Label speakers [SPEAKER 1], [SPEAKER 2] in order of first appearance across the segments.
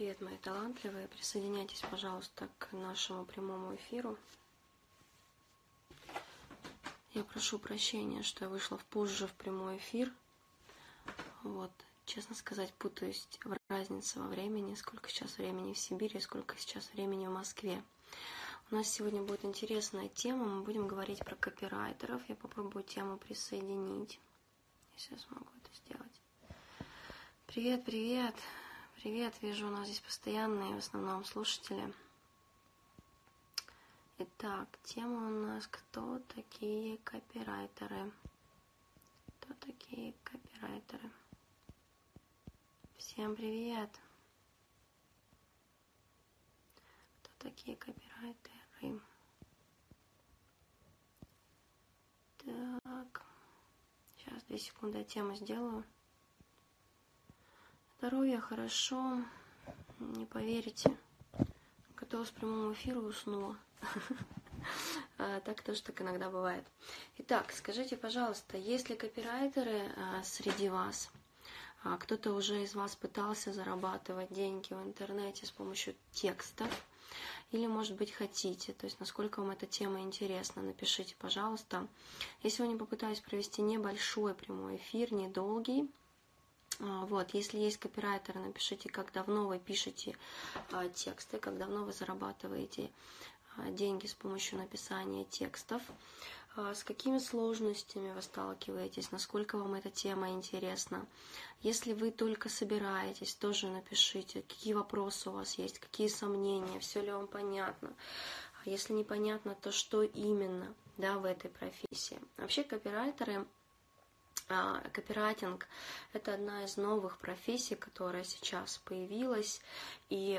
[SPEAKER 1] Привет, мои талантливые. Присоединяйтесь, пожалуйста, к нашему прямому эфиру. Я прошу прощения, что я вышла позже в прямой эфир. Вот, честно сказать, путаюсь в разнице во времени, сколько сейчас времени в Сибири, сколько сейчас времени в Москве. У нас сегодня будет интересная тема. Мы будем говорить про копирайтеров. Я попробую тему присоединить, если я смогу это сделать. Привет, привет. Привет, вижу, у нас здесь постоянные в основном слушатели. Итак, тема у нас «Кто такие копирайтеры?» Кто такие копирайтеры? Всем привет! Кто такие копирайтеры? Так, сейчас 2 секунды я тему сделаю. Здоровье хорошо, не поверите, готовилась к прямому эфиру и уснула. Так тоже так иногда бывает. Итак, скажите, пожалуйста, есть ли копирайтеры среди вас? Кто-то уже из вас пытался зарабатывать деньги в интернете с помощью текстов? Или, может быть, хотите? То есть, насколько вам эта тема интересна? Напишите, пожалуйста. Я сегодня попытаюсь провести небольшой прямой эфир, недолгий. Вот, если есть копирайтеры, напишите, как давно вы пишете тексты, как давно вы зарабатываете деньги с помощью написания текстов, с какими сложностями вы сталкиваетесь, насколько вам эта тема интересна. Если вы только собираетесь, тоже напишите, какие вопросы у вас есть, какие сомнения, все ли вам понятно. Если непонятно, то что именно, да, в этой профессии. Вообще копирайтеры... Копирайтинг – это одна из новых профессий, которая сейчас появилась. И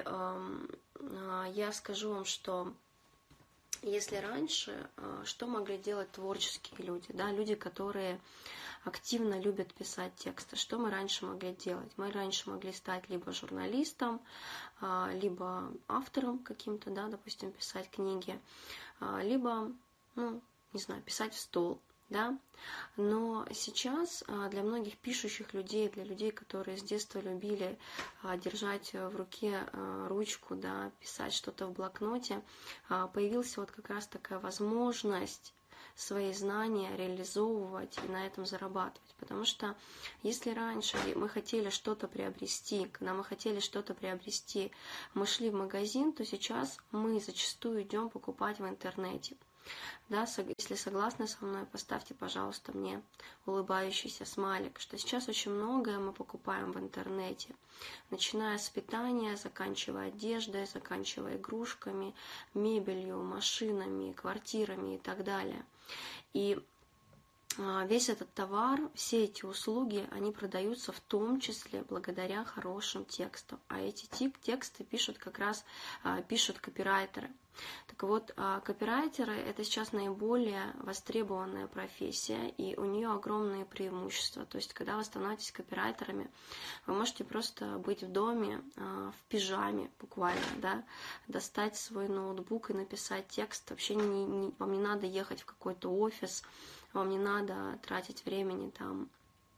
[SPEAKER 1] я скажу вам, что если раньше, что могли делать творческие люди, да, люди, которые активно любят писать тексты, что мы раньше могли делать? Мы раньше могли стать либо журналистом, либо автором каким-то, да, допустим, писать книги, либо, не знаю, писать в стол. Да? Но сейчас для многих пишущих людей, для людей, которые с детства любили держать в руке ручку, да, писать что-то в блокноте, появилась вот как раз такая возможность свои знания реализовывать и на этом зарабатывать. Потому что если раньше мы хотели что-то приобрести, когда мы хотели что-то приобрести, мы шли в магазин, то сейчас мы зачастую идем покупать в интернете. Да, если согласны со мной, поставьте, пожалуйста, мне улыбающийся смайлик, что сейчас очень многое мы покупаем в интернете, начиная с питания, заканчивая одеждой, заканчивая игрушками, мебелью, машинами, квартирами и так далее. И весь этот товар, все эти услуги, они продаются в том числе благодаря хорошим текстам. А эти тексты пишут как раз пишут копирайтеры. Так вот, копирайтеры – это сейчас наиболее востребованная профессия, и у нее огромные преимущества. То есть, когда вы становитесь копирайтерами, вы можете просто быть в доме, в пижаме буквально, да, достать свой ноутбук и написать текст. Вообще вам не надо ехать в какой-то офис, вам не надо тратить времени там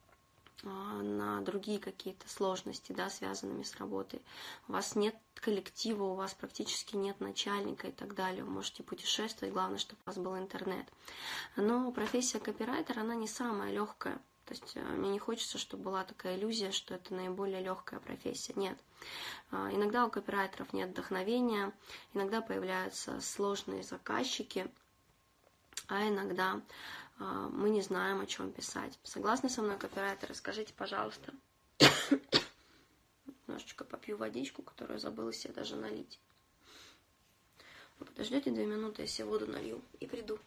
[SPEAKER 1] на другие какие-то сложности, да, связанными с работой. У вас нет коллектива, у вас практически нет начальника и так далее. Вы можете путешествовать, главное, чтобы у вас был интернет. Но профессия копирайтера, она не самая легкая. То есть мне не хочется, чтобы была такая иллюзия, что это наиболее легкая профессия. Нет. Иногда у копирайтеров нет вдохновения, иногда появляются сложные заказчики, а иногда мы не знаем, о чем писать. Согласны со мной, копирайтеры? Скажите, пожалуйста. Немножечко попью водичку, которую забыла себе даже налить. Вы подождете 2 минуты, я себе воду налью и приду.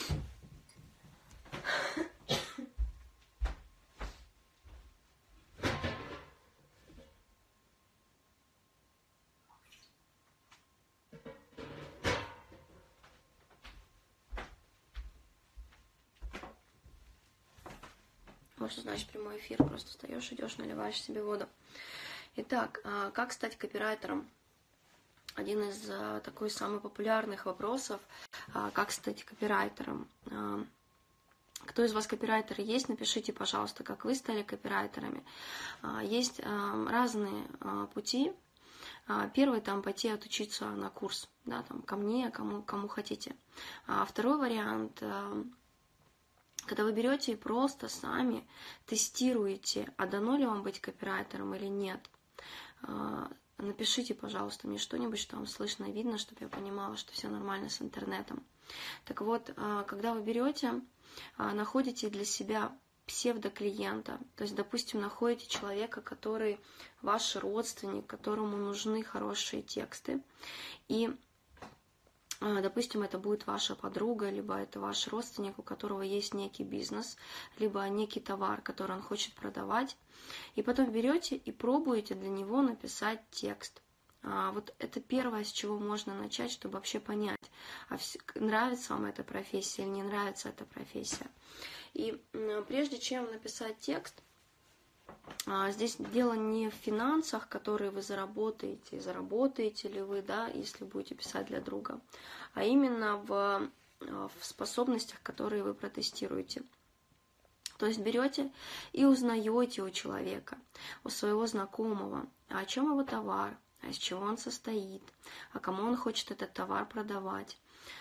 [SPEAKER 1] Вот что значит прямой эфир. Просто встаешь, идешь, наливаешь себе воду. Итак, как стать копирайтером? Один из такой самых популярных вопросов, как стать копирайтером. Кто из вас копирайтеры есть, напишите, пожалуйста, как вы стали копирайтерами. Есть разные пути. Первый там пойти отучиться на курс, да, там ко мне, кому хотите. А второй вариант, когда вы берете и просто сами тестируете, а дано ли вам быть копирайтером или нет. Напишите, пожалуйста, мне что-нибудь, что вам слышно и видно, чтобы я понимала, что все нормально с интернетом. Так вот, когда вы берете, находите для себя псевдоклиента, то есть, допустим, находите человека, который ваш родственник, которому нужны хорошие тексты, и, допустим, это будет ваша подруга, либо это ваш родственник, у которого есть некий бизнес, либо некий товар, который он хочет продавать, и потом берете и пробуете для него написать текст. Вот это первое, с чего можно начать, чтобы вообще понять, нравится вам эта профессия или не нравится эта профессия. И прежде чем написать текст, здесь дело не в финансах, которые вы заработаете ли вы, да, если будете писать для друга, а именно в способностях, которые вы протестируете. То есть берете и узнаете у человека, у своего знакомого, о чем его товар, из чего он состоит, а кому он хочет этот товар продавать,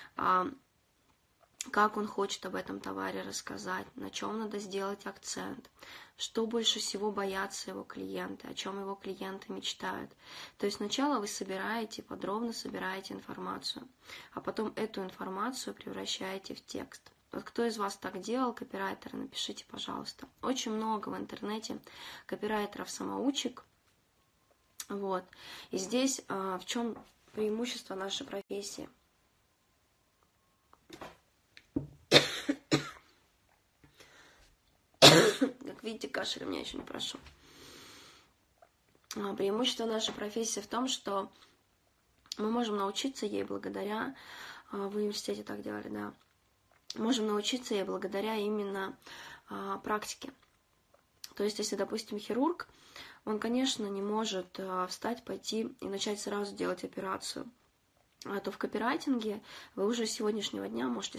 [SPEAKER 1] как он хочет об этом товаре рассказать, на чем надо сделать акцент, что больше всего боятся его клиенты, о чем его клиенты мечтают. То есть сначала вы подробно собираете информацию, а потом эту информацию превращаете в текст. Вот кто из вас так делал, копирайтеры, напишите, пожалуйста. Очень много в интернете копирайтеров-самоучек. Вот. И здесь в чем преимущество нашей профессии? Как видите, кашель у меня еще не прошел. Преимущество нашей профессии в том, что мы можем научиться ей благодаря, в университете так делали, да, можем научиться ей благодаря именно практике. То есть, если, допустим, хирург, он, конечно, не может встать, пойти и начать сразу делать операцию. То в копирайтинге вы уже с сегодняшнего дня можете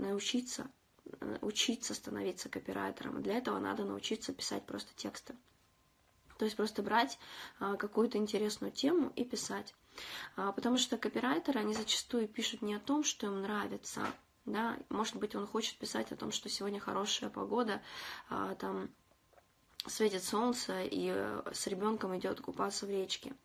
[SPEAKER 1] учиться становиться копирайтером. И для этого надо научиться писать просто тексты. То есть просто брать какую-то интересную тему и писать. Потому что копирайтеры, они зачастую пишут не о том, что им нравится. Да? Может быть, он хочет писать о том, что сегодня хорошая погода, там светит солнце, и с ребенком идет купаться в речке.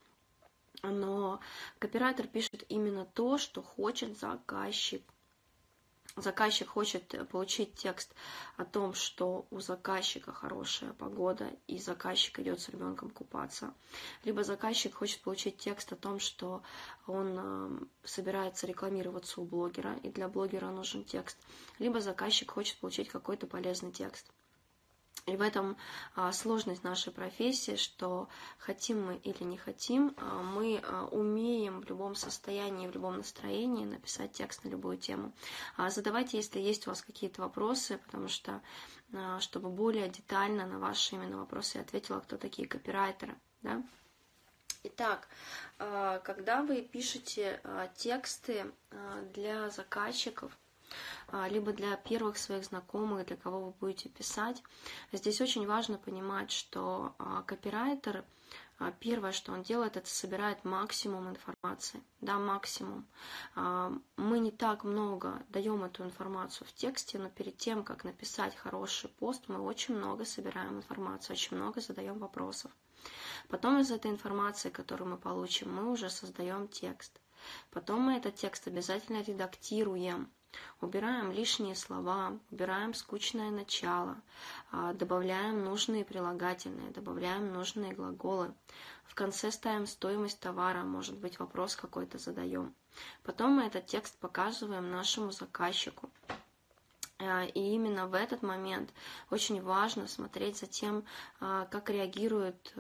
[SPEAKER 1] Но копирайтер пишет именно то, что хочет заказчик. Заказчик хочет получить текст о том, что у заказчика хорошая погода, и заказчик идет с ребенком купаться. Либо заказчик хочет получить текст о том, что он собирается рекламироваться у блогера, и для блогера нужен текст. Либо заказчик хочет получить какой-то полезный текст. И в этом сложность нашей профессии, что хотим мы или не хотим, мы умеем в любом состоянии, в любом настроении написать текст на любую тему. Задавайте, если есть у вас какие-то вопросы, потому что, чтобы более детально на ваши именно вопросы я ответила, кто такие копирайтеры. Да? Итак, когда вы пишете тексты для заказчиков, либо для первых своих знакомых, для кого вы будете писать. Здесь очень важно понимать, что копирайтер, первое, что он делает, это собирает максимум информации. Да, максимум. Мы не так много даем эту информацию в тексте, но перед тем, как написать хороший пост, мы очень много собираем информацию, очень много задаем вопросов. Потом из этой информации, которую мы получим, мы уже создаем текст. Потом мы этот текст обязательно редактируем. Убираем лишние слова, убираем скучное начало, добавляем нужные прилагательные, добавляем нужные глаголы. В конце ставим стоимость товара, может быть, вопрос какой-то задаем. Потом мы этот текст показываем нашему заказчику. И именно в этот момент очень важно смотреть за тем, как реагирует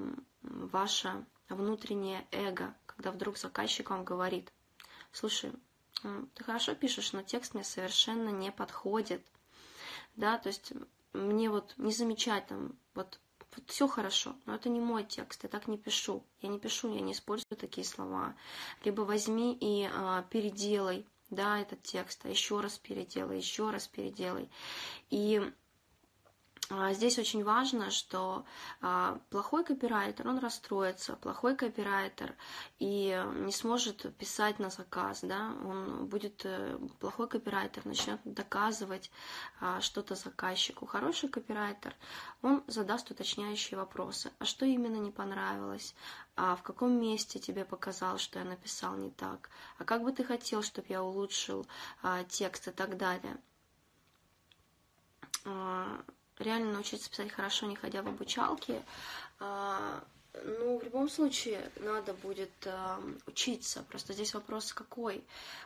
[SPEAKER 1] ваше внутреннее эго, когда вдруг заказчик вам говорит: слушай, ты хорошо пишешь, но текст мне совершенно не подходит. Да, то есть мне вот не замечать там, вот все хорошо, но это не мой текст, я так не пишу. Я не использую такие слова. Либо возьми и переделай, да, этот текст, а еще раз переделай. И Здесь очень важно, что плохой копирайтер, он расстроится, плохой копирайтер и не сможет писать на заказ, да, он будет, плохой копирайтер начнет доказывать что-то заказчику. Хороший копирайтер, он задаст уточняющие вопросы. А что именно не понравилось? А в каком месте тебе показалось, что я написал не так? А как бы ты хотел, чтобы я улучшил текст и так далее? Реально научиться писать хорошо, не ходя в обучалки. Ну, в любом случае, надо будет учиться. Просто здесь вопрос какой.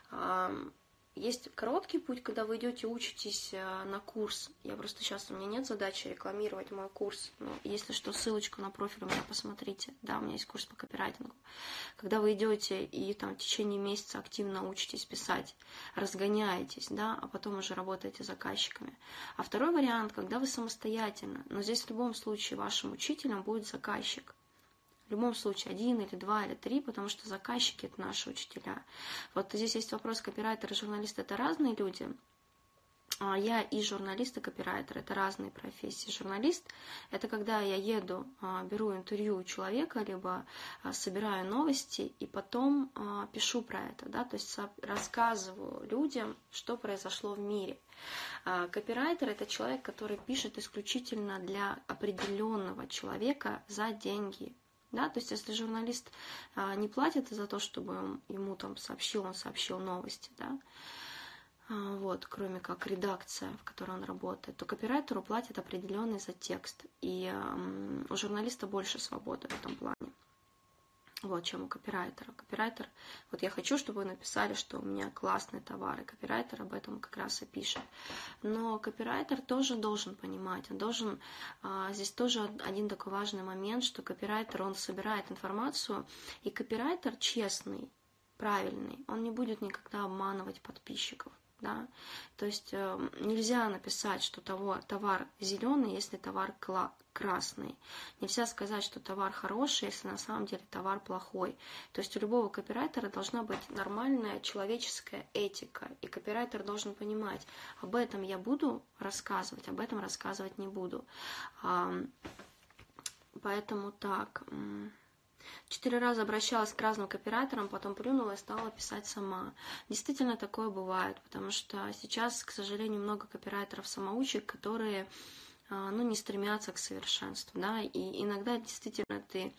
[SPEAKER 1] Есть короткий путь, когда вы идете, учитесь на курс. Я просто сейчас, у меня нет задачи рекламировать мой курс. Но если что, ссылочку на профиль у меня посмотрите. Да, у меня есть курс по копирайтингу. Когда вы идете и там в течение месяца активно учитесь писать, разгоняетесь, да, а потом уже работаете с заказчиками. А второй вариант, когда вы самостоятельно. Но здесь в любом случае вашим учителем будет заказчик. В любом случае, 1 или 2 или 3, потому что заказчики – это наши учителя. Вот здесь есть вопрос, копирайтер и журналист – это разные люди. Я и журналист, и копирайтер – это разные профессии. Журналист – это когда я еду, беру интервью у человека, либо собираю новости, и потом пишу про это, да, то есть рассказываю людям, что произошло в мире. Копирайтер – это человек, который пишет исключительно для определенного человека за деньги. Да, то есть, если журналист не платит за то, чтобы он ему там сообщил, он сообщил новости, да, вот, кроме как редакция, в которой он работает, то копирайтеру платят определенный за текст, и у журналиста больше свободы в этом плане, вот, чем у копирайтера. Копирайтер, вот я хочу, чтобы вы написали, что у меня классные товары, копирайтер об этом как раз и пишет. Но копирайтер тоже должен понимать, он должен, здесь тоже один такой важный момент, что копирайтер, он собирает информацию, и копирайтер честный, правильный, он не будет никогда обманывать подписчиков. Да? То есть нельзя написать, что товар зеленый, если товар красный. Нельзя сказать, что товар хороший, если на самом деле товар плохой. То есть у любого копирайтера должна быть нормальная человеческая этика. И копирайтер должен понимать, об этом я буду рассказывать, об этом рассказывать не буду. Поэтому так... 4 раза обращалась к разным копирайтерам, потом плюнула и стала писать сама. Действительно такое бывает, потому что сейчас, к сожалению, много копирайтеров-самоучек, которые не стремятся к совершенству. Да? И иногда действительно ты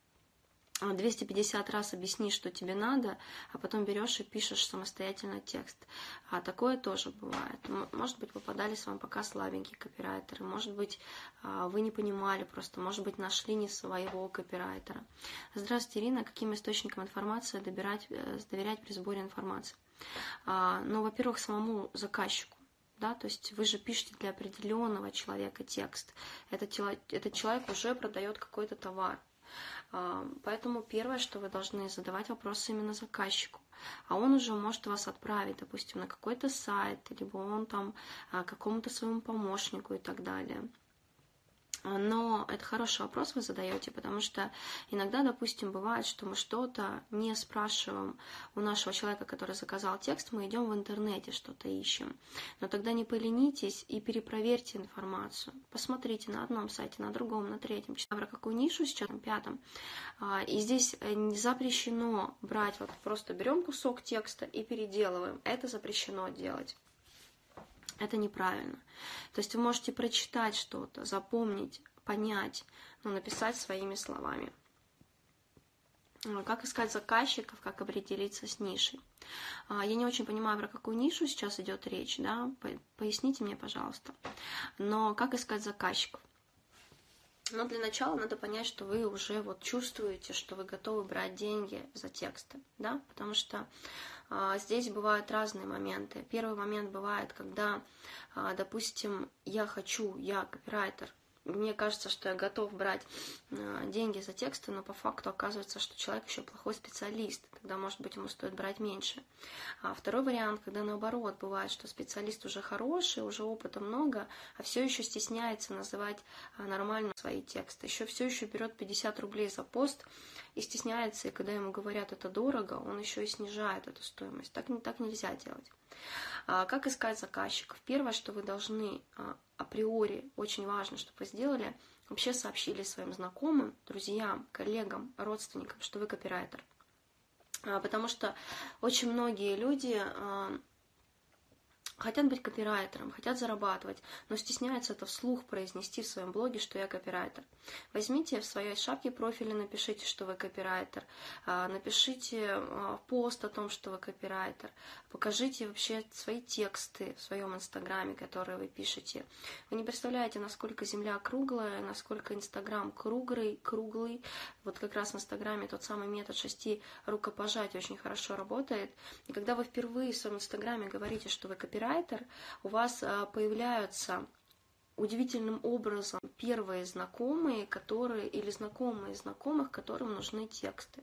[SPEAKER 1] 250 раз объяснишь, что тебе надо, а потом берешь и пишешь самостоятельно текст. А такое тоже бывает. Может быть, попадались вам пока слабенькие копирайтеры, может быть, вы не понимали просто, может быть, нашли не своего копирайтера. Здравствуйте, Ирина. Каким источникам информации доверять при сборе информации? Во-первых, самому заказчику. Да, то есть вы же пишете для определенного человека текст. Этот человек уже продает какой-то товар. Поэтому первое, что вы должны задавать вопросы именно заказчику. А он уже может вас отправить, допустим, на какой-то сайт, либо он там какому-то своему помощнику и так далее. Но это хороший вопрос вы задаете, потому что иногда, допустим, бывает, что мы что-то не спрашиваем у нашего человека, который заказал текст, мы идем в интернете, что-то ищем. Но тогда не поленитесь и перепроверьте информацию. Посмотрите на одном сайте, на другом, на третьем, про какую нишу сейчас, на 5-м. И здесь не запрещено брать, вот просто берем кусок текста и переделываем. Это запрещено делать. Это неправильно. То есть вы можете прочитать что-то, запомнить, понять, но написать своими словами. Как искать заказчиков, как определиться с нишей. Я не очень понимаю, про какую нишу сейчас идет речь, да? Поясните мне, пожалуйста. Но как искать заказчиков? Но для начала надо понять, что вы уже вот чувствуете, что вы готовы брать деньги за тексты, да? Потому что здесь бывают разные моменты. Первый момент бывает, когда, допустим, я копирайтер, мне кажется, что я готов брать деньги за тексты, но по факту оказывается, что человек еще плохой специалист, тогда, может быть, ему стоит брать меньше. Второй вариант, когда наоборот, бывает, что специалист уже хороший, уже опыта много, а все еще стесняется называть нормально свои тексты, все еще берет 50 рублей за пост и стесняется, и когда ему говорят, это дорого, он еще и снижает эту стоимость. Так нельзя делать. Как искать заказчиков? Первое, что вы должны априори, очень важно, чтобы вы сделали, вообще сообщили своим знакомым, друзьям, коллегам, родственникам, что вы копирайтер. Потому что очень многие люди хотят быть копирайтером, хотят зарабатывать, но стесняются это вслух произнести в своем блоге, что я копирайтер. Возьмите в своей шапке профиля, напишите, что вы копирайтер, напишите пост о том, что вы копирайтер, покажите вообще свои тексты в своем инстаграме, которые вы пишете. Вы не представляете, насколько земля круглая, насколько инстаграм круглый. Вот как раз в инстаграме тот самый метод 6 рукопожатий очень хорошо работает. И когда вы впервые в своем инстаграме говорите, что вы копирайтер, у вас появляются удивительным образом первые знакомые, или знакомые знакомых, которым нужны тексты.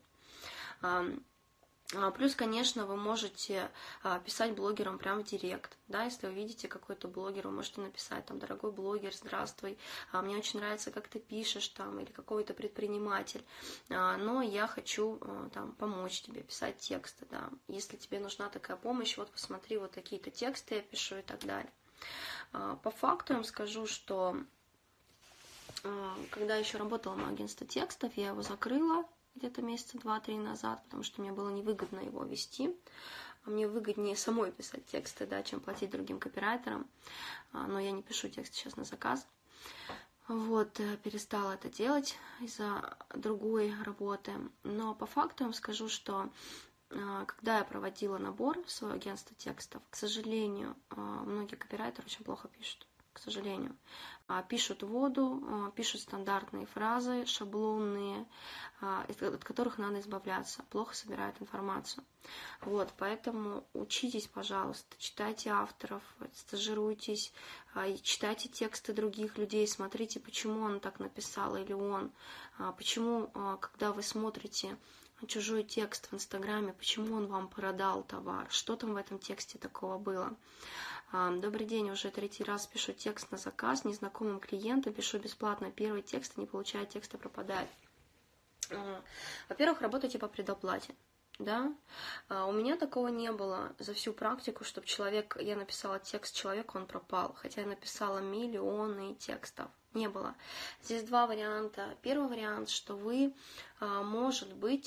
[SPEAKER 1] Плюс, конечно, вы можете писать блогерам прямо в директ. Да, если вы видите какой-то блогер, вы можете написать там: дорогой блогер, здравствуй, мне очень нравится, как ты пишешь там, или какой-то предприниматель, но я хочу там помочь тебе писать тексты, да. Если тебе нужна такая помощь, вот посмотри, вот такие-то тексты я пишу и так далее. По факту я вам скажу, что когда еще работала мое агентство текстов, я его закрыла где-то месяца 2-3 назад, потому что мне было невыгодно его вести. Мне выгоднее самой писать тексты, да, чем платить другим копирайтерам. Но я не пишу текст сейчас на заказ. Вот, перестала это делать из-за другой работы. Но по факту я вам скажу, что когда я проводила набор в свое агентство текстов, к сожалению, многие копирайтеры очень плохо пишут. К сожалению. Пишут воду, пишут стандартные фразы, шаблонные, от которых надо избавляться, плохо собирают информацию. Вот, поэтому учитесь, пожалуйста, читайте авторов, стажируйтесь, читайте тексты других людей, смотрите, почему он так написал или он, почему, когда вы смотрите чужой текст в Инстаграме, почему он вам продал товар, что там в этом тексте такого было. Добрый день, уже 3-й раз пишу текст на заказ незнакомым клиентам, пишу бесплатно первый текст, не получая текста, пропадает. Во-первых, работайте по предоплате. Да? У меня такого не было за всю практику, чтобы я написала текст человеку, он пропал, хотя я написала миллионы текстов. Не было. Здесь 2 варианта. Первый вариант, что вы, может быть,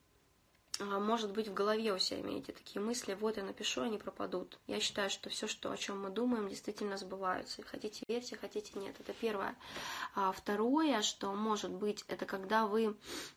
[SPEAKER 1] в голове у себя имеете такие мысли: вот я напишу, они пропадут. Я считаю, что все, о чем мы думаем, действительно сбывается. Хотите верьте, хотите нет. Это первое. Второе, что может быть, это когда вы...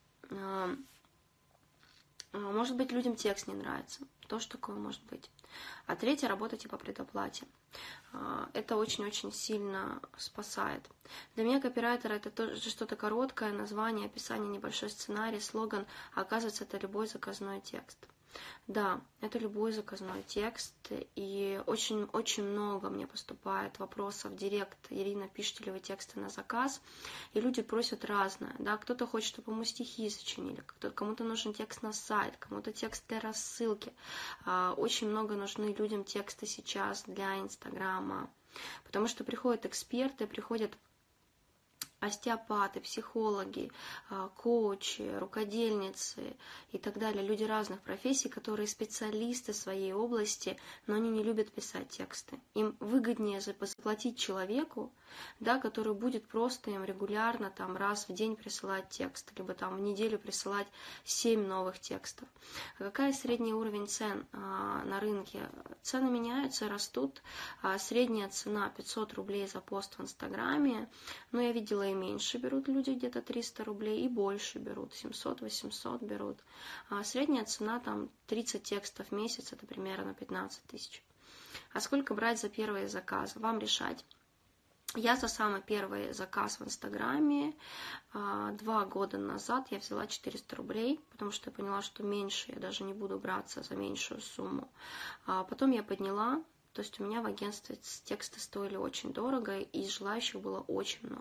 [SPEAKER 1] Может быть, людям текст не нравится. Тоже такое может быть. А третье, работайте по предоплате. Это очень-очень сильно спасает. Для меня копирайтер — это тоже что-то короткое, название, описание, небольшой сценарий, слоган, а оказывается, это любой заказной текст. Да, это любой заказной текст, и очень много мне поступает вопросов в директ: Ирина, пишете ли вы тексты на заказ? И люди просят разное, да, кто-то хочет, чтобы ему стихи сочинили, кому-то нужен текст на сайт, кому-то текст для рассылки. Очень много нужны людям тексты сейчас для Инстаграма, потому что приходят эксперты, приходят остеопаты, психологи, коучи, рукодельницы и так далее, люди разных профессий, которые специалисты в своей области, но они не любят писать тексты. Им выгоднее заплатить человеку, да, который будет просто им регулярно там раз в день присылать текст, либо там в неделю присылать 7 новых текстов. Какой средний уровень цен на рынке? Цены меняются, растут. Средняя цена 500 рублей за пост в Инстаграме, но я видела и меньше берут люди, где-то 300 рублей, и больше берут, 700-800 берут. Средняя цена там 30 текстов в месяц, это примерно 15 тысяч. А сколько брать за первые заказы? Вам решать. Я за самый первый заказ в Инстаграме 2 года назад я взяла 400 рублей, потому что я поняла, что меньше я даже не буду браться за меньшую сумму. Потом я подняла, то есть у меня в агентстве тексты стоили очень дорого, и желающих было очень много.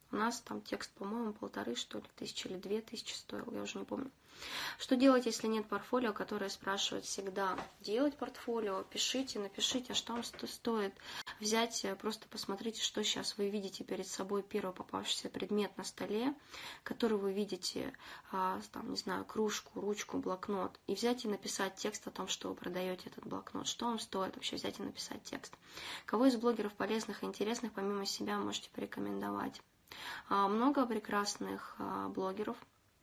[SPEAKER 1] У нас там текст, по-моему, 1500, что ли, тысячи или 2000 стоил, я уже не помню. Что делать, если нет портфолио, которое спрашивают всегда? Делать портфолио, пишите, напишите, а что вам стоит взять, просто посмотрите, что сейчас вы видите перед собой, первый попавшийся предмет на столе, который вы видите, там, не знаю, кружку, ручку, блокнот, и взять и написать текст о том, что вы продаете этот блокнот, что вам стоит вообще взять и написать текст. Кого из блогеров полезных и интересных помимо себя можете порекомендовать? Много прекрасных блогеров.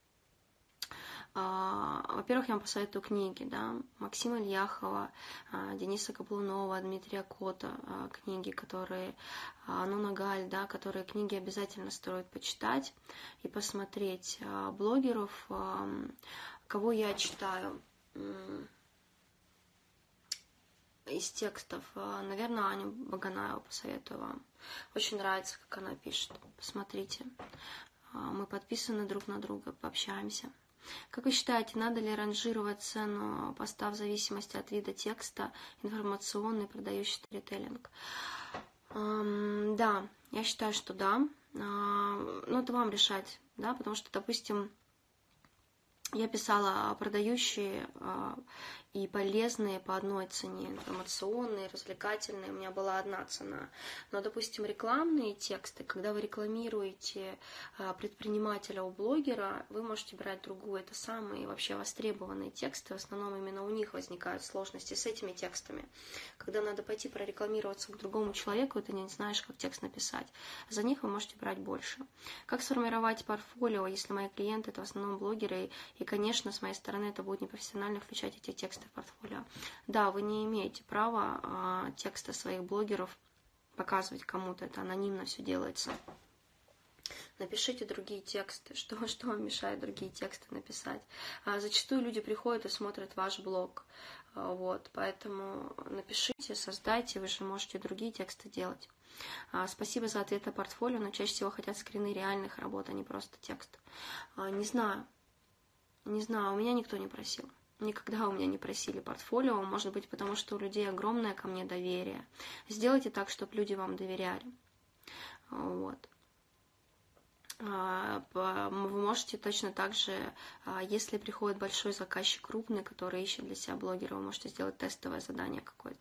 [SPEAKER 1] Во-первых, я вам посоветую книги, да, Максима Ильяхова, Дениса Каблунова, Дмитрия Кота, книги, которые, Нуна Галь, да, которые книги обязательно стоит почитать и посмотреть. Блогеров, кого я читаю из текстов, наверное, Аню Баганаеву посоветую вам. Очень нравится, как она пишет, посмотрите. Мы подписаны друг на друга, пообщаемся. Как вы считаете, надо ли ранжировать цену поста в зависимости от вида текста, информационный, продающий сторителлинг? Да, я считаю, что да. Но это вам решать, да, потому что, допустим, я писала продающие и полезные по одной цене, информационные, развлекательные, у меня была одна цена. Но, допустим, рекламные тексты, когда вы рекламируете предпринимателя у блогера, вы можете брать другую. Это самые вообще востребованные тексты, в основном именно у них возникают сложности с этими текстами. Когда надо пойти прорекламироваться к другому человеку, и ты не знаешь, как текст написать. За них вы можете брать больше. Как сформировать портфолио, если мои клиенты это в основном блогеры, и, конечно, с моей стороны это будет непрофессионально включать эти тексты в портфолио. Да, вы не имеете права тексты своих блогеров показывать кому-то, это анонимно все делается. Напишите другие тексты. Что вам мешает другие тексты написать? Зачастую люди приходят и смотрят ваш блог. Вот, поэтому напишите, создайте, вы же можете другие тексты делать. Спасибо за ответ о портфолио, но чаще всего хотят скрины реальных работ, а не просто текст. Не знаю, у меня никто не просил. Никогда у меня не просили портфолио, может быть, потому что у людей огромное ко мне доверие. Сделайте так, чтобы люди вам доверяли. Вот. Вы можете точно так же, если приходит большой заказчик крупный, который ищет для себя блогера, вы можете сделать тестовое задание какое-то.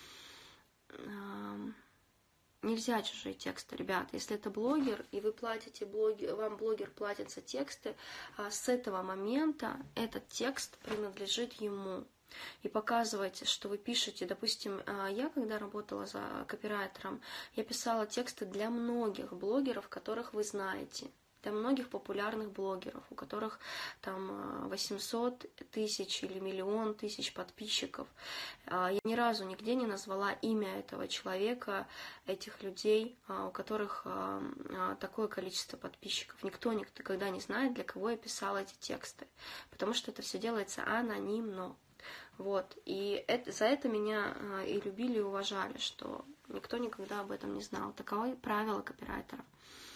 [SPEAKER 1] Нельзя чужие тексты, ребята. Если это блогер, и вы платите вам блогер платит за тексты, с этого момента этот текст принадлежит ему. И показывайте, что вы пишете. Допустим, я, когда работала за копирайтером, я писала тексты для многих блогеров, которых вы знаете. Для многих популярных блогеров, у которых там 800 тысяч или 1 000 000 подписчиков. Я ни разу нигде не назвала имя этого человека, этих людей, у которых такое количество подписчиков. Никто никогда не знает, для кого я писала эти тексты, потому что это все делается анонимно. Вот. И за это меня и любили, и уважали, что никто никогда об этом не знал. Таково правило копирайтера.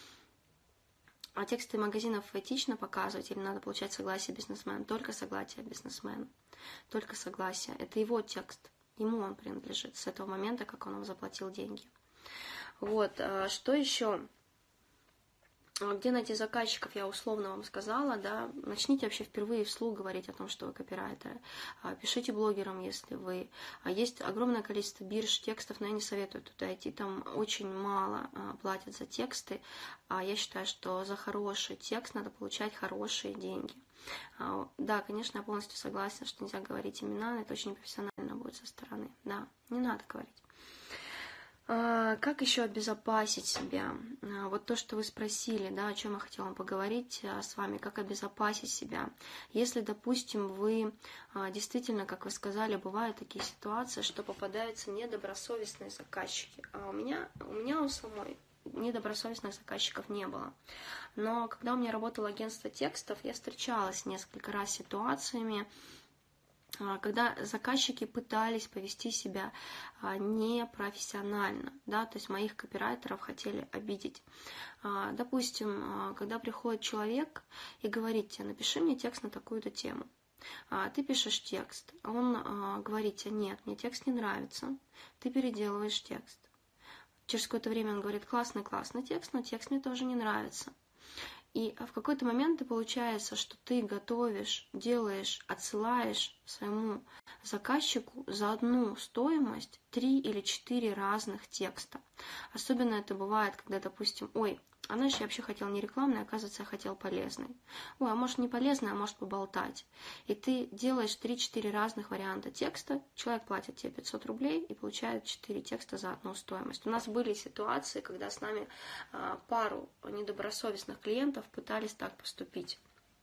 [SPEAKER 1] А тексты магазинов этично показывать или надо получать согласие бизнесмена? Только согласие бизнесмена. Только согласие. Это его текст. Ему он принадлежит с этого момента, как он вам заплатил деньги. Вот. Что еще? Где найти заказчиков, я условно вам сказала, да, начните вообще впервые вслух говорить о том, что вы копирайтеры, пишите блогерам, если вы, есть огромное количество бирж, текстов, но я не советую туда идти, там очень мало платят за тексты, я считаю, что за хороший текст надо получать хорошие деньги. Да, конечно, я полностью согласна, что нельзя говорить имена, это очень непрофессионально будет со стороны, да, не надо говорить. Как еще обезопасить себя? Вот то, что вы спросили, да, о чем я хотела поговорить с вами, как обезопасить себя. Если, допустим, вы действительно, как вы сказали, бывают такие ситуации, что попадаются недобросовестные заказчики. У меня у самой недобросовестных заказчиков не было. Но когда у меня работало агентство текстов, я встречалась несколько раз с ситуациями, когда заказчики пытались повести себя непрофессионально, да, то есть моих копирайтеров хотели обидеть. Допустим, когда приходит человек и говорит тебе, напиши мне текст на такую-то тему. Ты пишешь текст, он говорит тебе, нет, мне текст не нравится, ты переделываешь текст. Через какое-то время он говорит: классный текст, но текст мне тоже не нравится. И в какой-то момент получается, что ты готовишь, делаешь, отсылаешь своему заказчику за одну стоимость 3 или 4 разных текста. Особенно это бывает, когда, допустим, ой, а знаешь, я вообще хотел не рекламный, оказывается, я хотел полезный. Ой, а может не полезный, а может поболтать. И ты делаешь 3-4 разных варианта текста, человек платит тебе 500 рублей и получает 4 текста за одну стоимость. У нас были ситуации, когда с нами пару недобросовестных клиентов пытались так поступить.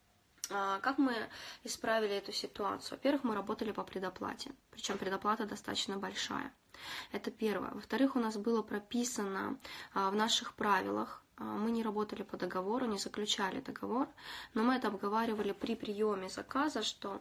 [SPEAKER 1] Как мы исправили эту ситуацию? Во-первых, мы работали по предоплате, причем предоплата достаточно большая. Это первое. Во-вторых, у нас было прописано в наших правилах, мы не работали по договору, не заключали договор, но мы это обговаривали при приеме заказа, что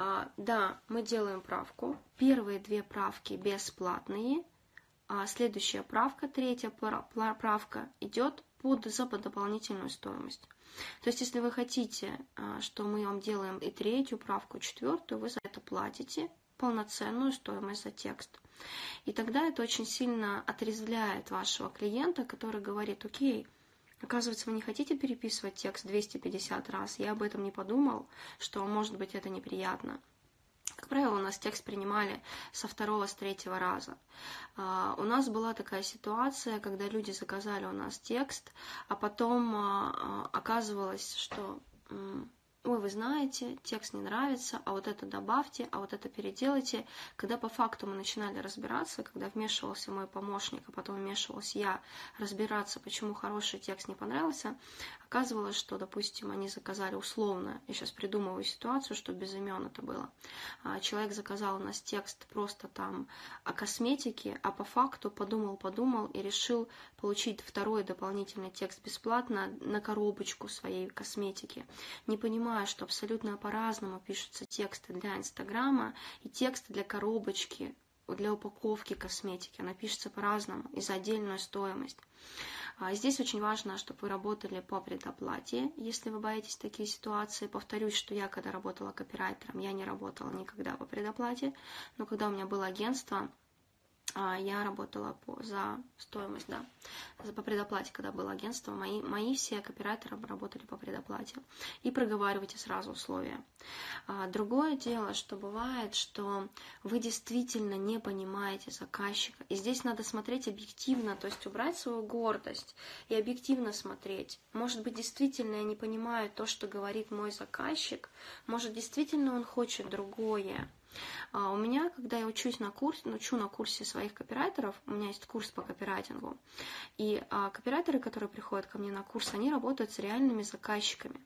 [SPEAKER 1] да, мы делаем правку, первые 2 правки бесплатные, а следующая правка, 3-я правка идет за дополнительную стоимость. То есть, если вы хотите, что мы вам делаем и 3-ю правку, и 4-ю, вы за это платите полноценную стоимость за текст. И тогда это очень сильно отрезвляет вашего клиента, который говорит: окей, оказывается, вы не хотите переписывать текст 250 раз, я об этом не подумал, что, может быть, это неприятно. Как правило, у нас текст принимали со 2-го, с 3-го раза. У нас была такая ситуация, когда люди заказали у нас текст, а потом оказывалось, что ой, вы знаете, текст не нравится, а вот это добавьте, а вот это переделайте. Когда по факту мы начинали разбираться, когда вмешивался мой помощник, а потом вмешивалась я, разбираться, почему хороший текст не понравился, оказывалось, что, допустим, они заказали условно, я сейчас придумываю ситуацию, что без имен это было. Человек заказал у нас текст просто там о косметике, а по факту подумал и решил получить 2-й дополнительный текст бесплатно на коробочку своей косметики, не понимая, что абсолютно по-разному пишутся тексты для Инстаграма и тексты для коробочки, для упаковки косметики. Она пишется по-разному и за отдельную стоимость. Здесь очень важно, чтобы вы работали по предоплате, если вы боитесь такие ситуации. Повторюсь, что я, когда работала копирайтером, я не работала никогда по предоплате, но когда у меня было агентство, я работала за стоимость, да, по предоплате, когда было агентство. Мои все копирайтеры работали по предоплате. И проговаривайте сразу условия. Другое дело, что бывает, что вы действительно не понимаете заказчика. И здесь надо смотреть объективно, то есть убрать свою гордость и объективно смотреть. Может быть, действительно я не понимаю то, что говорит мой заказчик. Может, действительно он хочет другое. У меня, когда я учу на курсе своих копирайтеров, у меня есть курс по копирайтингу, и копирайтеры, которые приходят ко мне на курс, они работают с реальными заказчиками.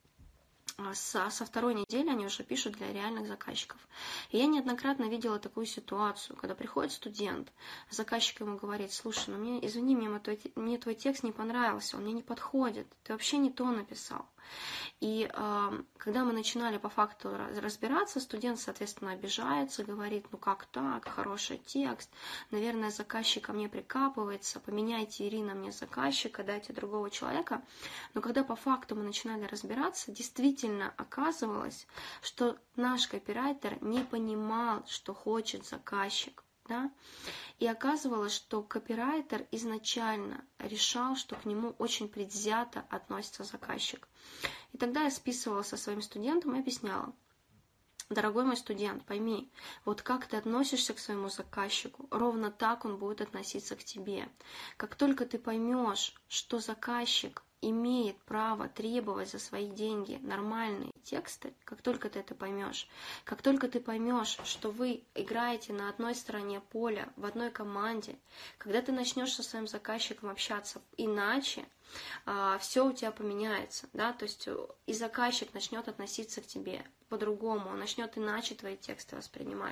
[SPEAKER 1] Со 2-й недели они уже пишут для реальных заказчиков. И я неоднократно видела такую ситуацию, когда приходит студент, заказчик ему говорит: слушай, ну извини, мне твой текст не понравился, он мне не подходит, ты вообще не то написал. И когда мы начинали по факту разбираться, студент, соответственно, обижается, говорит: ну как так, хороший текст, наверное, заказчик ко мне прикапывается, поменяйте, Ирина, мне заказчика, дайте другого человека. Но когда по факту мы начинали разбираться, действительно оказывалось, что наш копирайтер не понимал, что хочет заказчик. Да? И оказывалось, что копирайтер изначально решал, что к нему очень предвзято относится заказчик. И тогда я списывала со своим студентом и объясняла: дорогой мой студент, пойми, вот как ты относишься к своему заказчику, ровно так он будет относиться к тебе. Как только ты поймешь, что заказчик имеет право требовать за свои деньги нормальные тексты, как только ты это поймешь, как только ты поймешь, что вы играете на одной стороне поля, в одной команде, когда ты начнешь со своим заказчиком общаться иначе, все у тебя поменяется, да, то есть и заказчик начнет относиться к тебе по-другому, он начнет иначе твои тексты воспринимать.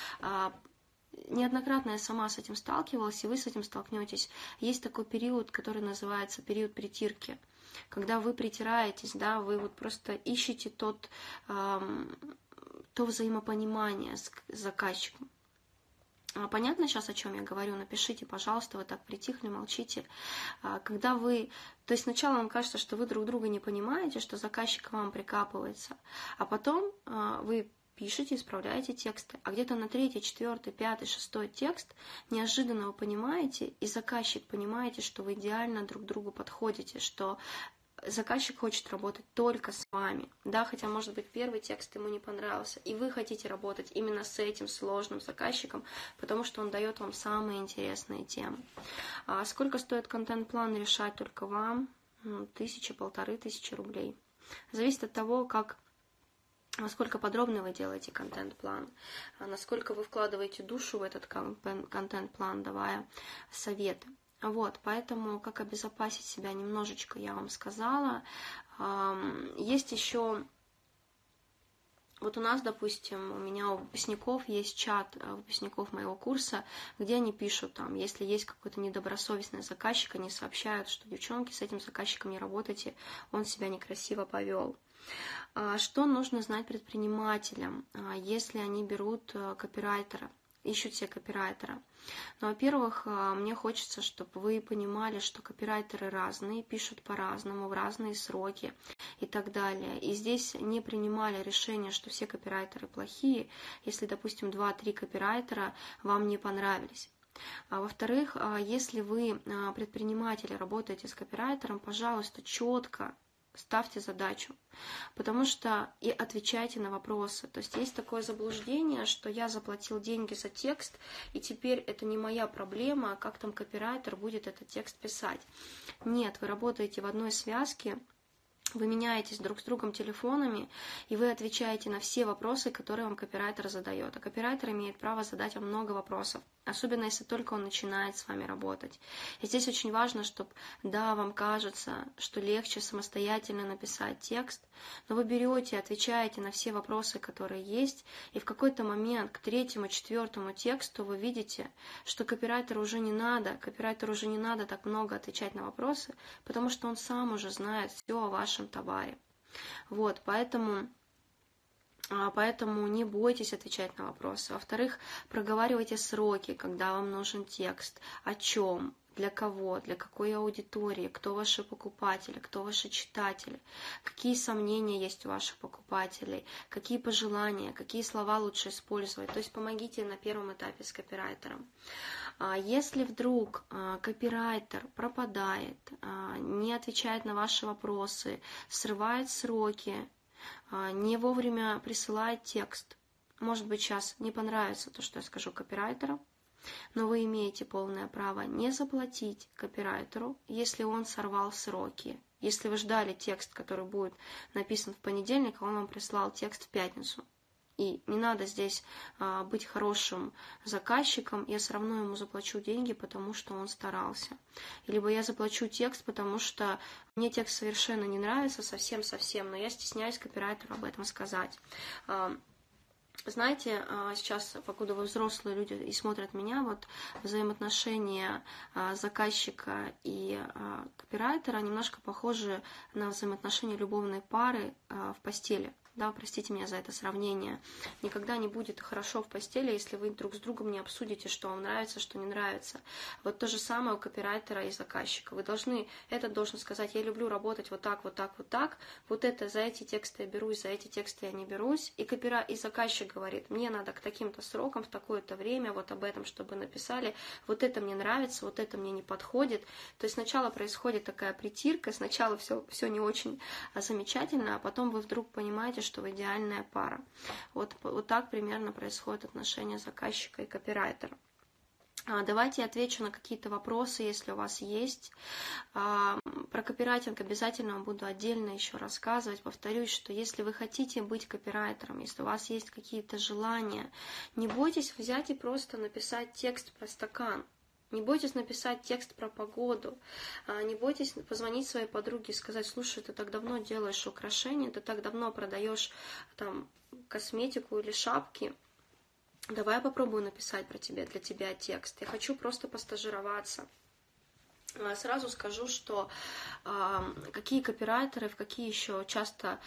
[SPEAKER 1] Неоднократно я сама с этим сталкивалась, и вы с этим столкнетесь. Есть такой период, который называется период притирки. Когда вы притираетесь, да, вы вот просто ищете то взаимопонимание с заказчиком. Понятно сейчас, о чем я говорю? Напишите, пожалуйста, вы так притихли, молчите. Когда вы... То есть сначала вам кажется, что вы друг друга не понимаете, что заказчик к вам прикапывается, а потом вы пишете, исправляете тексты, а где-то на 3, 4, 5, 6 текст неожиданно вы понимаете, и заказчик понимаете, что вы идеально друг другу подходите, что заказчик хочет работать только с вами, да, хотя, может быть, первый текст ему не понравился, и вы хотите работать именно с этим сложным заказчиком, потому что он дает вам самые интересные темы. А сколько стоит контент-план, решать только вам, 1000–1500 рублей. Зависит от того, насколько подробно вы делаете контент-план, насколько вы вкладываете душу в этот контент-план, давая советы. Вот, поэтому как обезопасить себя немножечко я вам сказала. Есть еще, вот у нас, допустим, у меня у выпускников есть чат выпускников моего курса, где они пишут там, если есть какой-то недобросовестный заказчик, они сообщают, что девчонки, с этим заказчиком не работайте, он себя некрасиво повел. Что нужно знать предпринимателям, если они берут копирайтера, ищут себе копирайтера? Ну, во-первых, мне хочется, чтобы вы понимали, что копирайтеры разные, пишут по-разному, в разные сроки и так далее. И здесь не принимали решение, что все копирайтеры плохие, если, допустим, 2-3 копирайтера вам не понравились. Во-вторых, если вы предприниматель, работаете с копирайтером, пожалуйста, четко ставьте задачу, потому что и отвечайте на вопросы. То есть есть такое заблуждение, что я заплатил деньги за текст, и теперь это не моя проблема, как там копирайтер будет этот текст писать. Нет, вы работаете в одной связке, вы меняетесь друг с другом телефонами, и вы отвечаете на все вопросы, которые вам копирайтер задает. А копирайтер имеет право задать вам много вопросов, особенно если только он начинает с вами работать. И здесь очень важно, чтобы, да, вам кажется, что легче самостоятельно написать текст, но вы берете, отвечаете на все вопросы, которые есть, и в какой-то момент к 3-му, 4-му тексту вы видите, что копирайтеру уже не надо так много отвечать на вопросы, потому что он сам уже знает все о вашем товаре. Вот, поэтому не бойтесь отвечать на вопросы. Во-вторых, проговаривайте сроки, когда вам нужен текст, о чем, для кого, для какой аудитории, кто ваши покупатели, кто ваши читатели, какие сомнения есть у ваших покупателей, какие пожелания, какие слова лучше использовать. То есть помогите на первом этапе с копирайтером. Если вдруг копирайтер пропадает, не отвечает на ваши вопросы, срывает сроки, не вовремя присылает текст, может быть, сейчас не понравится то, что я скажу копирайтеру, но вы имеете полное право не заплатить копирайтеру, если он сорвал сроки. Если вы ждали текст, который будет написан в понедельник, а он вам прислал текст в пятницу. И не надо здесь быть хорошим заказчиком, я все равно ему заплачу деньги, потому что он старался. Либо я заплачу текст, потому что мне текст совершенно не нравится, совсем-совсем, но я стесняюсь копирайтеру об этом сказать. Знаете, сейчас, покуда вы взрослые люди и смотрят меня, вот взаимоотношения заказчика и копирайтера немножко похожи на взаимоотношения любовной пары в постели. Да, простите меня за это сравнение. Никогда не будет хорошо в постели, если вы друг с другом не обсудите, что вам нравится, что не нравится. Вот то же самое у копирайтера и заказчика. Этот должен сказать: я люблю работать вот так, вот так, вот так. Вот это, за эти тексты я берусь, за эти тексты я не берусь. И заказчик говорит: мне надо к таким-то срокам, в такое-то время, вот об этом, чтобы написали. Вот это мне нравится, вот это мне не подходит. То есть сначала происходит такая притирка, сначала все не очень замечательно, а потом вы вдруг понимаете, что вы идеальная пара. Вот так примерно происходит отношение заказчика и копирайтера. Давайте я отвечу на какие-то вопросы, если у вас есть. Про копирайтинг обязательно вам буду отдельно еще рассказывать. Повторюсь, что если вы хотите быть копирайтером, если у вас есть какие-то желания, не бойтесь взять и просто написать текст про стакан. Не бойтесь написать текст про погоду, не бойтесь позвонить своей подруге и сказать: слушай, ты так давно делаешь украшения, ты так давно продаешь там косметику или шапки, давай я попробую написать для тебя текст, я хочу просто постажироваться. Сразу скажу, что какие копирайтеры, в какие еще часто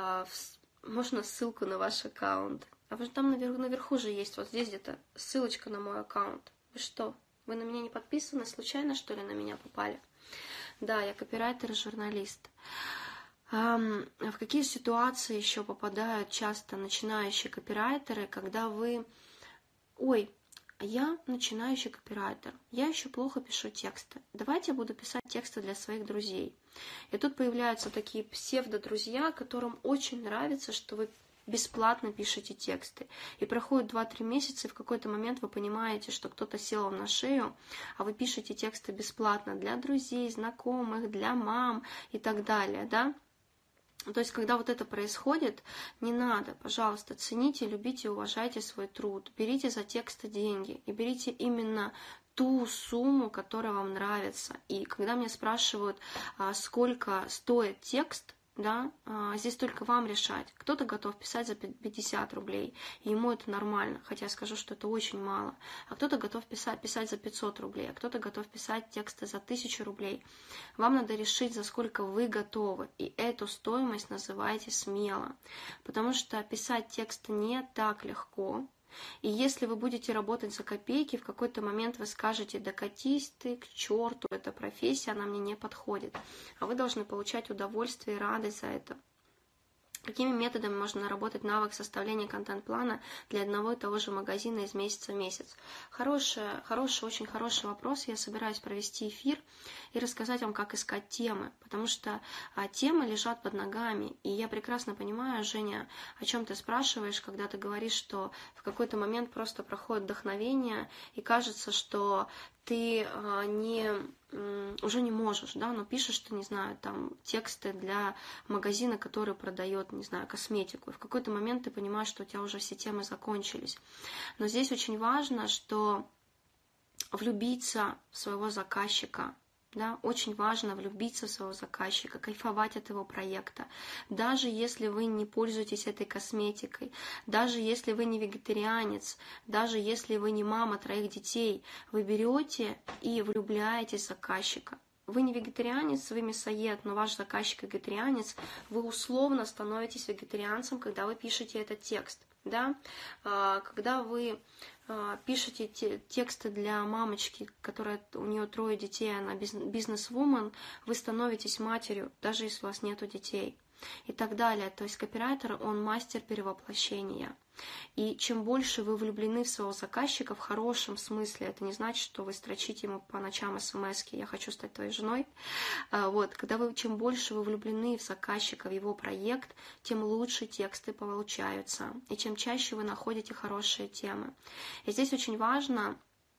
[SPEAKER 1] можно ссылку на ваш аккаунт. А вы же там наверху же есть, вот здесь где-то ссылочка на мой аккаунт. Вы что? Вы на меня не подписаны? Случайно, что ли, на меня попали? Да, я копирайтер и журналист. В какие ситуации еще попадают часто начинающие копирайтеры, когда вы... Ой, я начинающий копирайтер, я еще плохо пишу тексты. Давайте я буду писать тексты для своих друзей. И тут появляются такие псевдо-друзья, которым очень нравится, что вы бесплатно пишете тексты. И проходит 2-3 месяца, и в какой-то момент вы понимаете, что кто-то сел вам на шею, а вы пишете тексты бесплатно для друзей, знакомых, для мам и так далее, да? То есть, когда вот это происходит, не надо, пожалуйста, цените, любите, уважайте свой труд, берите за тексты деньги и берите именно ту сумму, которая вам нравится. И когда меня спрашивают, сколько стоит текст, да, здесь только вам решать. Кто-то готов писать за 50 рублей, и ему это нормально, хотя я скажу, что это очень мало. А кто-то готов писать за 500 рублей, а кто-то готов писать тексты за 1000 рублей. Вам надо решить, за сколько вы готовы, и эту стоимость называйте смело, потому что писать тексты не так легко. И если вы будете работать за копейки, в какой-то момент вы скажете: да катись ты к черту, эта профессия, она мне не подходит. А вы должны получать удовольствие и радость за это. Какими методами можно наработать навык составления контент-плана для одного и того же магазина из месяца в месяц? Очень хороший вопрос. Я собираюсь провести эфир и рассказать вам, как искать темы, потому что темы лежат под ногами. И я прекрасно понимаю, Женя, о чем ты спрашиваешь, когда ты говоришь, что в какой-то момент просто проходит вдохновение, и кажется, что ты уже не можешь, да, но пишешь ты, не знаю, там тексты для магазина, который продает, не знаю, косметику. И в какой-то момент ты понимаешь, что у тебя уже все темы закончились. Но здесь очень важно, что влюбиться в своего заказчика. Да, очень важно влюбиться в своего заказчика, кайфовать от его проекта. Даже если вы не пользуетесь этой косметикой, даже если вы не вегетарианец, даже если вы не мама 3 детей, вы берете и влюбляетесь в заказчика. Вы не вегетарианец, вы мясоед, но ваш заказчик вегетарианец, вы условно становитесь вегетарианцем, когда вы пишете этот текст. Да? Когда вы пишете тексты для мамочки, которая, у нее 3 детей, она бизнес-вумен, вы становитесь матерью, даже если у вас нету детей. И так далее. То есть копирайтер, он мастер перевоплощения. И чем больше вы влюблены в своего заказчика в хорошем смысле, это не значит, что вы строчите ему по ночам смс-ки: я хочу стать твоей женой. Вот, чем больше вы влюблены в заказчика, в его проект, тем лучше тексты получаются. И чем чаще вы находите хорошие темы. И здесь очень важно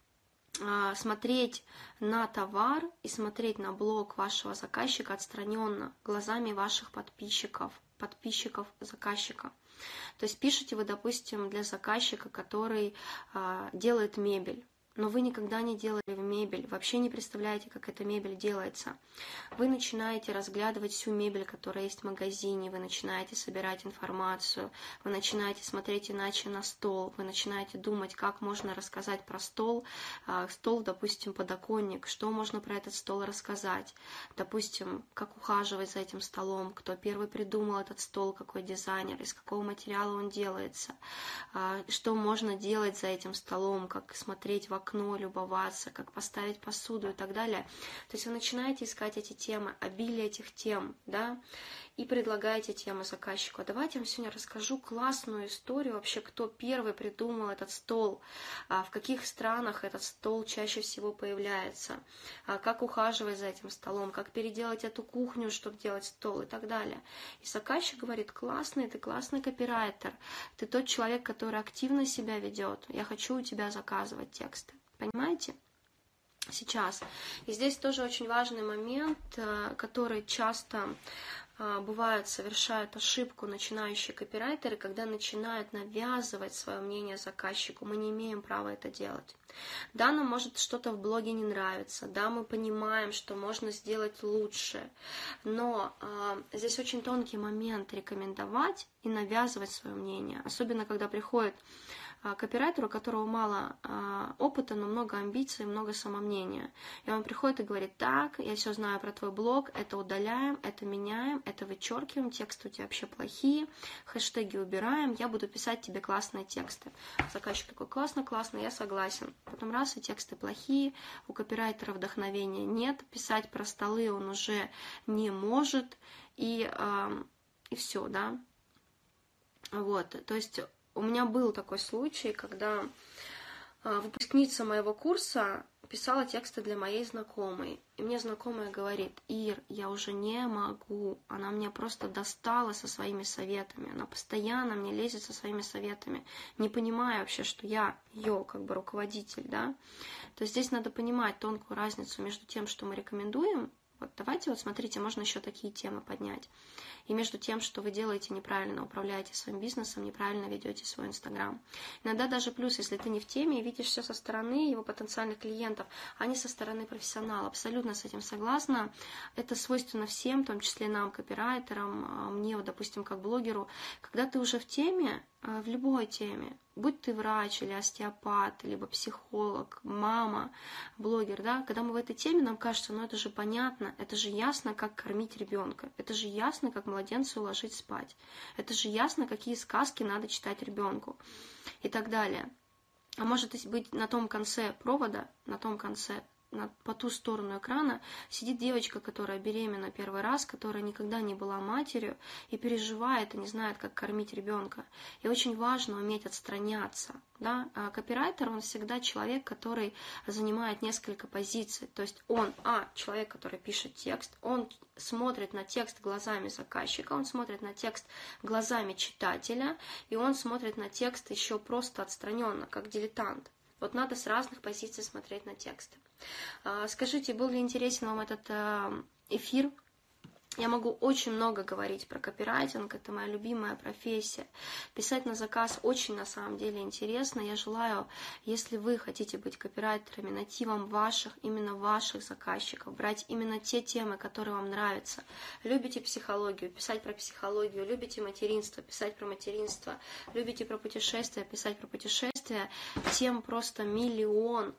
[SPEAKER 1] смотреть на товар и смотреть на блог вашего заказчика отстраненно, глазами ваших подписчиков заказчика. То есть пишете вы, допустим, для заказчика, который делает мебель, но вы никогда не делали мебель, вообще не представляете, как эта мебель делается. Вы начинаете разглядывать всю мебель, которая есть в магазине, вы начинаете собирать информацию, вы начинаете смотреть иначе на стол, вы начинаете думать, как можно рассказать про стол, допустим, подоконник, что можно про этот стол рассказать, допустим, как ухаживать за этим столом, кто первый придумал этот стол, какой дизайнер, из какого материала он делается, что можно делать за этим столом, как смотреть в окно, любоваться, как поставить посуду и так далее. То есть вы начинаете искать эти темы, обилие этих тем, да, и предлагаете темы заказчику. А давайте я вам сегодня расскажу классную историю вообще, кто первый придумал этот стол, в каких странах этот стол чаще всего появляется, как ухаживать за этим столом, как переделать эту кухню, чтобы делать стол и так далее. И заказчик говорит: классный, ты классный копирайтер, ты тот человек, который активно себя ведет, я хочу у тебя заказывать тексты. Понимаете? Сейчас. И здесь тоже очень важный момент, который часто совершают ошибку начинающие копирайтеры, когда начинают навязывать свое мнение заказчику. Мы не имеем права это делать. Да, нам может что-то в блоге не нравится, да, мы понимаем, что можно сделать лучше, но здесь очень тонкий момент рекомендовать и навязывать свое мнение, особенно когда приходит копирайтер, у которого мало опыта, но много амбиций, много самомнения. И он приходит и говорит: так, я все знаю про твой блог, это удаляем, это меняем, это вычеркиваем, тексты у тебя вообще плохие, хэштеги убираем, я буду писать тебе классные тексты. Заказчик такой: классно, я согласен. Потом раз, и тексты плохие, у копирайтера вдохновения нет, писать про столы он уже не может, и все, да. Вот, то есть у меня был такой случай, когда выпускница моего курса писала тексты для моей знакомой. И мне знакомая говорит: Ир, я уже не могу. Она меня просто достала со своими советами. Она постоянно мне лезет со своими советами, не понимая вообще, что я ее как бы руководитель, да. То есть здесь надо понимать тонкую разницу между тем, что мы рекомендуем. Вот давайте, вот смотрите, можно еще такие темы поднять. И между тем, что вы делаете неправильно, управляете своим бизнесом, неправильно ведете свой Инстаграм. Иногда даже плюс, если ты не в теме и видишь все со стороны его потенциальных клиентов, а не со стороны профессионала. Абсолютно с этим согласна. Это свойственно всем, в том числе нам, копирайтерам, мне, вот, допустим, как блогеру. Когда ты уже в теме, в любой теме, будь ты врач или остеопат, либо психолог, мама, блогер, да, когда мы в этой теме, нам кажется: ну это же понятно, это же ясно, как кормить ребенка, это же ясно, как младенца уложить спать, это же ясно, какие сказки надо читать ребенку и так далее. А может быть, на том конце провода, на том конце, по ту сторону экрана сидит девочка, которая беременна первый раз, которая никогда не была матерью и переживает, и не знает, как кормить ребенка. И очень важно уметь отстраняться. Да? А копирайтер, он всегда человек, который занимает несколько позиций. То есть он, человек, который пишет текст, он смотрит на текст глазами заказчика, он смотрит на текст глазами читателя, и он смотрит на текст еще просто отстраненно, как дилетант. Вот надо с разных позиций смотреть на тексты. Скажите, был ли интересен вам этот эфир? Я могу очень много говорить про копирайтинг, это моя любимая профессия. Писать на заказ очень, на самом деле, интересно. Я желаю, если вы хотите быть копирайтерами, найти вам ваших, именно ваших заказчиков, брать именно те темы, которые вам нравятся. Любите психологию, писать про психологию, любите материнство, писать про материнство, любите про путешествия, писать про путешествия. Тем просто миллион.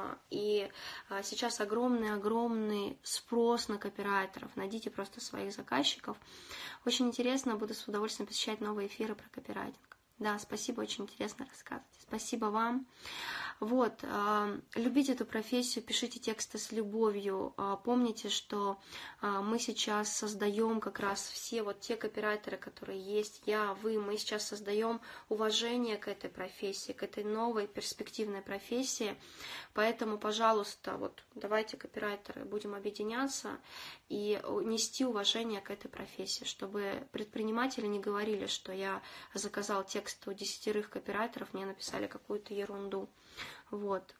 [SPEAKER 1] И сейчас огромный спрос на копирайтеров. Найдите просто своих заказчиков. Очень интересно, буду с удовольствием посещать новые эфиры про копирайтинг. Да, спасибо, очень интересно рассказывать. Спасибо вам. Вот, любите эту профессию, пишите тексты с любовью. Помните, что мы сейчас создаем как раз все вот те копирайтеры, которые есть, мы сейчас создаем уважение к этой профессии, к этой новой перспективной профессии. Поэтому, пожалуйста, вот давайте, копирайтеры, будем объединяться и нести уважение к этой профессии, чтобы предприниматели не говорили, что я заказал текст у 10 копирайтеров, мне написали какую-то ерунду. Вот.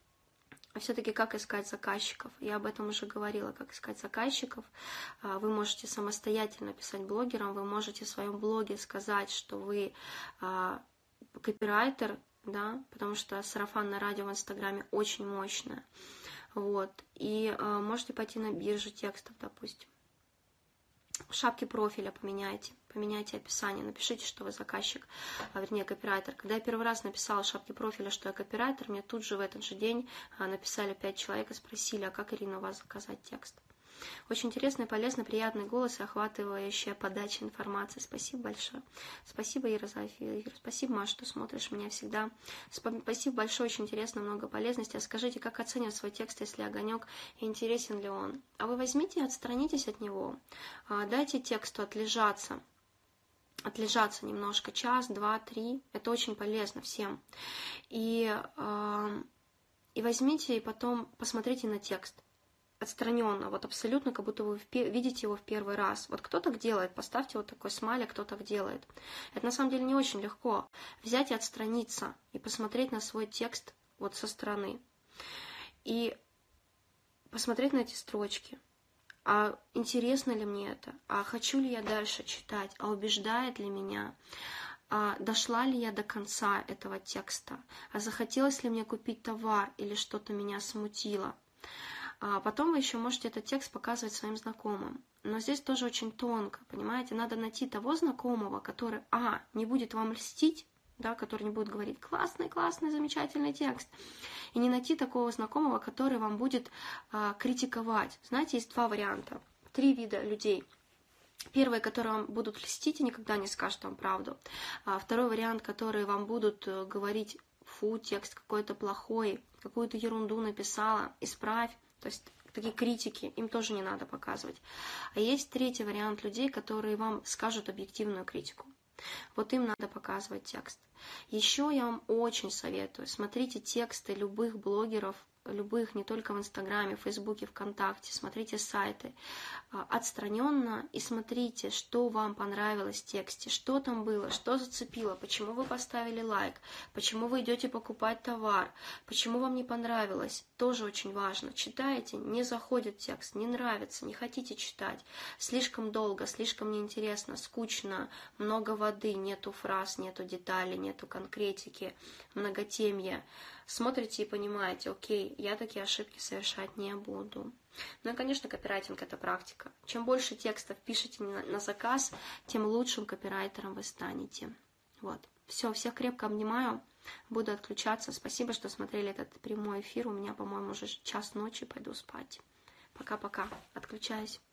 [SPEAKER 1] А все-таки как искать заказчиков? Я об этом уже говорила, как искать заказчиков. Вы можете самостоятельно писать блогерам, вы можете в своем блоге сказать, что вы копирайтер, да, потому что сарафанное радио в Инстаграме очень мощное. Вот. И можете пойти на биржу текстов, допустим. В шапке профиля поменяйте описание, напишите, что вы заказчик, вернее, копирайтер. Когда я первый раз написала в шапке профиля, что я копирайтер, мне тут же в этот же день написали 5 человек и спросили: а как, Ирина, у вас заказать текст? Очень интересный, полезный, приятный голос и охватывающая подача информации. Спасибо большое. Спасибо, Ира, за эфир. Спасибо, Маша, что смотришь меня всегда. Спасибо большое, очень интересно, много полезности. А скажите, как оценивать свой текст, если огонек, и интересен ли он? А вы возьмите и отстранитесь от него. Дайте тексту отлежаться немножко, час, 2, 3. Это очень полезно всем. И возьмите и потом посмотрите на текст отстраненно, вот абсолютно, как будто вы видите его в первый раз. Вот кто так делает? Поставьте вот такой смайлик, кто так делает. Это на самом деле не очень легко. Взять и отстраниться, и посмотреть на свой текст вот со стороны. И посмотреть на эти строчки. А интересно ли мне это? А хочу ли я дальше читать? А убеждает ли меня? А дошла ли я до конца этого текста? А захотелось ли мне купить товар или что-то меня смутило? А потом вы еще можете этот текст показывать своим знакомым. Но здесь тоже очень тонко, понимаете? Надо найти того знакомого, который, не будет вам льстить, да, который не будет говорить классный, классный, замечательный текст, и не найти такого знакомого, который вам будет критиковать. Знаете, есть два варианта, 3 вида людей. Первые, которые вам будут льстить и никогда не скажут вам правду. Второй вариант, которые вам будут говорить: фу, текст какой-то плохой, какую-то ерунду написала, исправь. То есть такие критики, им тоже не надо показывать. А есть третий вариант людей, которые вам скажут объективную критику. Вот им надо показывать текст. Еще я вам очень советую, смотрите тексты любых блогеров, любых, не только в Инстаграме, в Фейсбуке, ВКонтакте, смотрите сайты отстраненно и смотрите, что вам понравилось в тексте, что там было, что зацепило, почему вы поставили лайк, почему вы идете покупать товар, почему вам не понравилось, тоже очень важно. Читаете, не заходит текст, не нравится, не хотите читать, слишком долго, слишком неинтересно, скучно, много воды, нету фраз, нету деталей, нету конкретики, многотемья. Смотрите и понимаете: окей, я такие ошибки совершать не буду. Ну и, конечно, копирайтинг – это практика. Чем больше текстов пишете на заказ, тем лучшим копирайтером вы станете. Вот. Все, всех крепко обнимаю. Буду отключаться. Спасибо, что смотрели этот прямой эфир. У меня, по-моему, уже час ночи, пойду спать. Пока-пока. Отключаюсь.